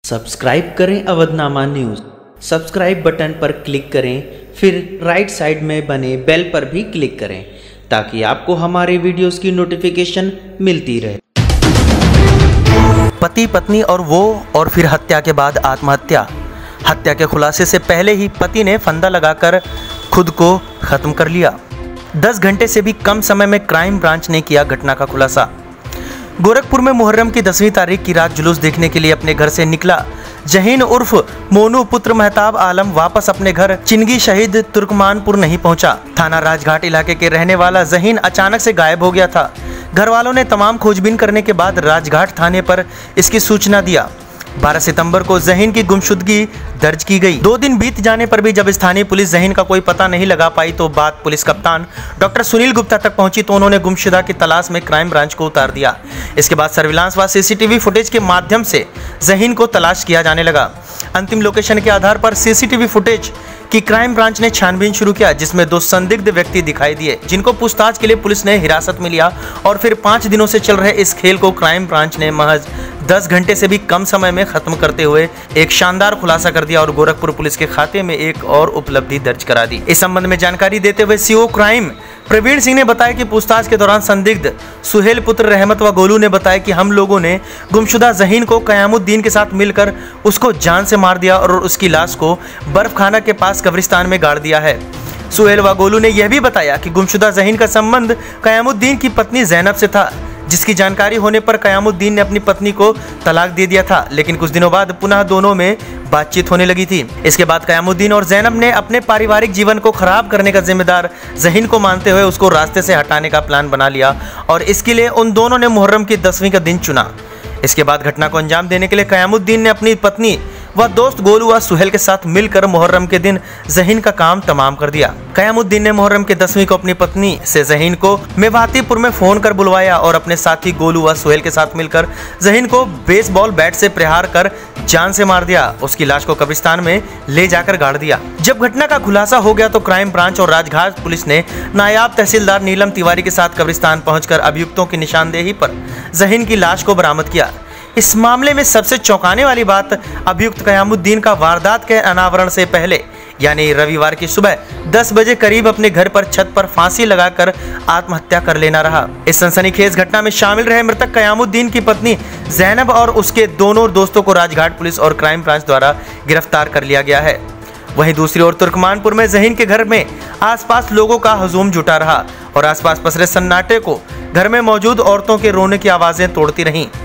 Subscribe करें Avadhnama news. Subscribe button पर click करें, फिर राइट साइड में बने बेल पर भी क्लिक करें ताकि आपको हमारे वीडियोस की नोटिफिकेशन मिलती रहे। पति पत्नी और फिर हत्या के बाद आत्महत्या। हत्या के खुलासे से पहले ही पति ने फंदा लगाकर खुद को खत्म कर लिया। 10 घंटे से भी कम समय में क्राइम ब्रांच ने किया घटना का खुलासा। गोरखपुर में मुहर्रम की 10वीं तारीख की रात जुलूस देखने के लिए अपने घर से निकला जहीन उर्फ मोनू पुत्र महताब आलम वापस अपने घर चिंगी शहीद तुर्कमानपुर नहीं पहुंचा। थाना राजघाट इलाके के रहने वाला जहीन अचानक से गायब हो गया था। घर वालों ने तमाम खोजबीन करने के बाद राजघाट थाने पर इसकी सूचना दिया। 12 सितंबर को जहीन की गुमशुदगी दर्ज की गई। 2 दिन बीत जाने पर भी जब स्थानीय पुलिस जहीन का कोई पता नहीं लगा पाई तो बात पुलिस कप्तान डॉक्टर सुनील गुप्ता तक पहुंची तो उन्होंने गुमशुदा की तलाश में क्राइम ब्रांच को उतार दिया। इसके बाद सर्विलांस व सीसीटीवी फुटेज के माध्यम से जहीन को तलाश किया जाने लगा। अंतिम लोकेशन के आधार पर सीसीटीवी फुटेज की क्राइम ब्रांच ने छानबीन शुरू किया, जिसमें 2 संदिग्ध व्यक्ति दिखाई दिए जिनको पूछताछ के लिए पुलिस ने हिरासत में लिया और फिर 5 दिनों से चल रहे इस खेल को क्राइम ब्रांच ने महज 10 घंटे से भी कम समय में खत्म करते हुए एक शानदार खुलासा कर दिया और गोरखपुर पुलिस के खाते में एक और उपलब्धि दर्ज करा दी। इस संबंध में जानकारी देते हुए सीओ क्राइम प्रवीण सिंह ने बताया कि पूछताछ के दौरान संदिग्ध सुहेल पुत्र रहमत व गोलू ने बताया कि हम लोगों ने गुमशुदा जहीन को कयामुद्दीन के साथ मिलकर उसको जान से मार दिया और उसकी लाश को बर्फखाना के पास कब्रिस्तान में गाड़ दिया है। सुहेल व गोलू ने यह भी बताया कि गुमशुदा जहीन का संबंध कयामुद्दीन की पत्नी जैनब से था, जिसकी जानकारी होने पर कयामुद्दीन ने अपनी पत्नी को तलाक दे दिया था, लेकिन कुछ दिनों बाद पुनः दोनों में बातचीत होने लगी थी। इसके बाद कयामुद्दीन और जैनब ने अपने पारिवारिक जीवन को खराब करने का जिम्मेदार जहीन को मानते हुए उसको रास्ते से हटाने का प्लान बना लिया और इसके लिए उन दोनों ने मुहर्रम की 10वीं का दिन चुना। इसके बाद घटना को अंजाम देने के लिए कयामुद्दीन ने अपनी पत्नी व दोस्त गोलू व सुहेल के साथ मिलकर मुहर्रम के दिन जहीन का काम तमाम कर दिया। कयामुद्दीन ने मुहर्रम के 10वीं को अपनी पत्नी से जहीन को मेवातीपुर में फोन कर बुलवाया और अपने साथी गोलू व सुहेल के साथ मिलकर जहीन को बेसबॉल बैट से प्रहार कर जान से मार दिया। उसकी लाश को कब्रिस्तान में ले जाकर गाड़ दिया। जब घटना का खुलासा हो गया तो क्राइम ब्रांच और राजघाट पुलिस ने नायाब तहसीलदार नीलम तिवारी के साथ कब्रिस्तान पहुंचकर अभियुक्तों की निशानदेही पर जहीन की लाश को बरामद किया। इस मामले में सबसे चौंकाने वाली बात अभियुक्त कयामुद्दीन का वारदात के अनावरण से पहले यानी रविवार की सुबह 10 बजे करीब अपने घर पर छत पर फांसी लगाकर आत्महत्या कर लेना रहा। इस सनसनीखेज घटना में शामिल रहे मृतक कयामुद्दीन की पत्नी जैनब और उसके दोनों दोस्तों को राजघाट पुलिस और क्राइम ब्रांच द्वारा गिरफ्तार कर लिया गया है। वहीं दूसरी ओर तुर्कमानपुर में जहीन के घर में आसपास लोगों का हजूम जुटा रहा और आसपास पसरे सन्नाटे को घर में मौजूद औरतों के रोने की आवाजें तोड़ती रहीं।